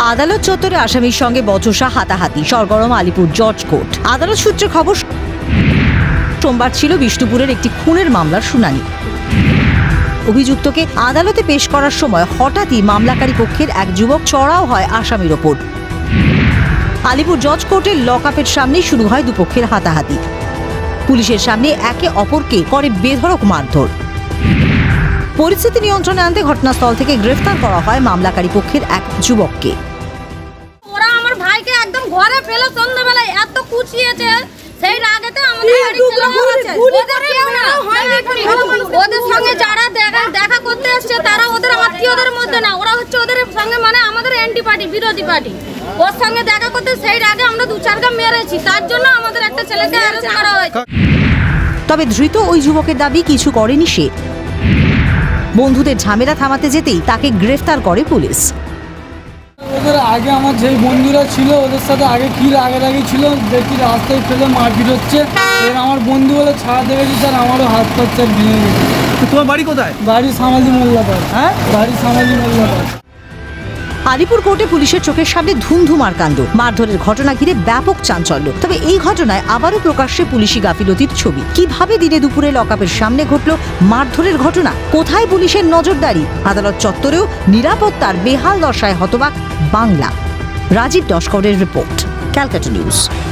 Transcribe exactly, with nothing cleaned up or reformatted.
আদালত চত্বরে আসামির সঙ্গে বচসা, হাতাহাতি, সরগরম আলিপুর জজ কোর্ট। আদালত সূত্রে খবর, সোমবার ছিল বিষ্ণুপুরের একটি খুনের মামলার শুনানি। অভিযুক্তকে আদালতে পেশ করার সময় হঠাৎই মামলাকারী পক্ষের এক যুবক চড়াও হয় আসামির ওপর। আলিপুর জজ কোর্টের লকআপের সামনেই শুরু হয় দুপক্ষের হাতাহাতি। পুলিশের সামনে একে অপরকে করে বেধড়ক মারধর। পরিস্থিতি নিয়ন্ত্রণে আনতে ঘটনাস্থল থেকে গ্রেফতার করা হয় মামলাকারী পক্ষের এক যুবককে। ওরা আমার ভাইকে একদম ঘরে ফেলে সন্ধ্যাবেলায় এত কুচিয়েছে, সেই রাগেতে আমাদের বাড়ি চলে গেছে। ওদের কেউ না, ওদের সঙ্গে যারা দেখা দেখা করতে এসছে তারা ওদের আত্মীয়দের মধ্যে না, ওরা হচ্ছে ওদের সঙ্গে মানে আমাদের অ্যান্টি পার্টি, বিরোধী পার্টি। ওর সঙ্গে দেখা করতে সেই রাগে আমরা দু চারটা মেরেছি, তার জন্য আমাদের একটা ছেলেকে অ্যারেস্ট করা হয়েছে। তবে ধৃত ওই যুবকের দাবি কিছু করেনি সে। বন্ধুদের ঝামেলা থামাতে যেতেই তাকে গ্রেফতার করে পুলিশ। ওদের আগে আমার যেই বন্ধুরা ছিল ওদের সাথে আগে কি রাগারাগি ছিল, দেখি রাস্তায় ফেলে মারপিট হচ্ছে। এর আমার বন্ধু বলে ছাড়া দেখেছি, স্যার আমারও হাত পাত চার ভেঙে গেছে। তোমার বাড়ি কোথায়? বাড়ি সামাজি মোল্লাপাড়। হ্যাঁ, বাড়ি সামাজি মোল্লাপাড়। আলিপুর কোর্টে পুলিশের চোখের সামনে ধুমধুমার কাণ্ড, মারধরের ঘটনা ঘিরে ব্যাপক চাঞ্চল্য। তবে এই ঘটনায় আবারও প্রকাশ্যে পুলিশি গাফিলতির ছবি। কিভাবে দিনে দুপুরে লকআপের সামনে ঘটল মারধরের ঘটনা? কোথায় পুলিশের নজরদারি? আদালত চত্বরেও নিরাপত্তার বেহাল দশায় হতবাক বাংলা। রাজীব নস্করের রিপোর্ট, ক্যালকাটা নিউজ।